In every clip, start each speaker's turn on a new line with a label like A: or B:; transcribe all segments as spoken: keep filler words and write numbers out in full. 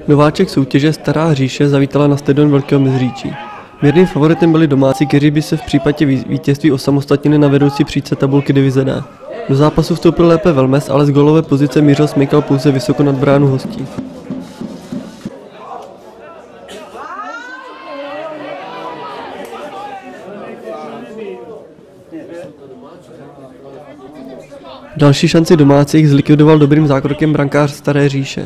A: Nováček soutěže Stará říše zavítala na stadion Velkého Meziříčí. Mírným favoritem byli domácí, kteří by se v případě vítězství osamostatnili na vedoucí příčce tabulky divize D. Do zápasu vstoupil lépe Velmes, ale z gólové pozice mířil smykal pouze vysoko nad bránu hostí. Další šanci domácích zlikvidoval dobrým zákrokem brankář Staré říše.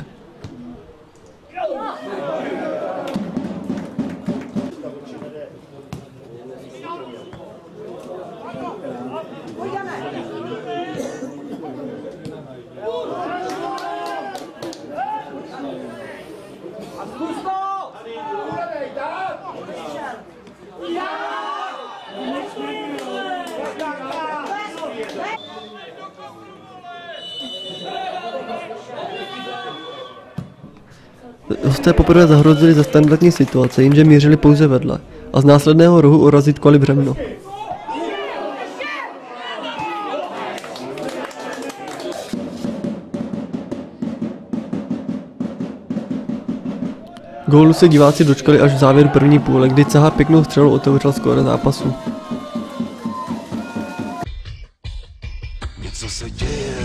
A: Hosté poprvé zahrozili za standardní situace, jenže mířili pouze vedle a z následného rohu urazit kvali břemno. Gólu se diváci dočkali až v závěru první půle, kdy Caha pěknou střelou otevřel skóre zápasu.
B: Něco se děje,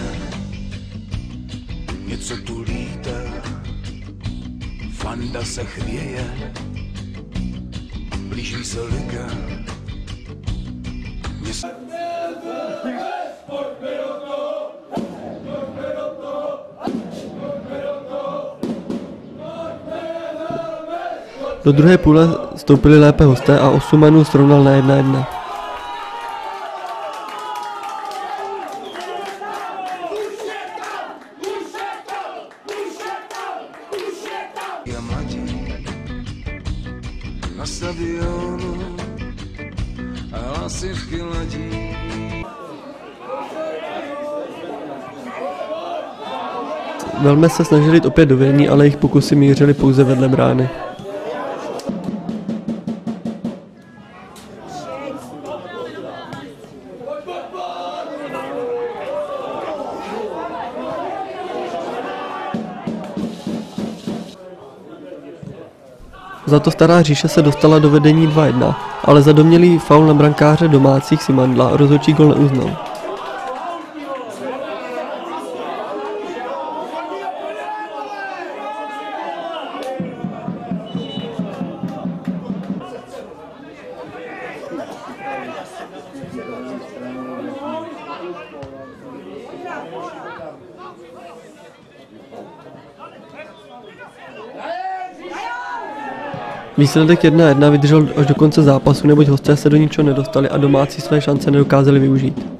B: něco tu lítá, Fanda se chvěje, blíží se liga. Něco...
A: Do druhé půle vstoupili lépe hosté a Osumanu srovnal na jedna jedna.
B: Na stadionu a hlasivky ladí.
A: Velmi se snažili jít opět do vedení, ale jejich pokusy mířily pouze vedle brány. Za to Stará říše se dostala do vedení dva jedna, ale za domnělý faul na brankáře domácích Simandla rozhodčí gól neuznal. Výsledek jedna jedna vydržel až do konce zápasu, neboť hosté se do ničeho nedostali a domácí své šance nedokázali využít.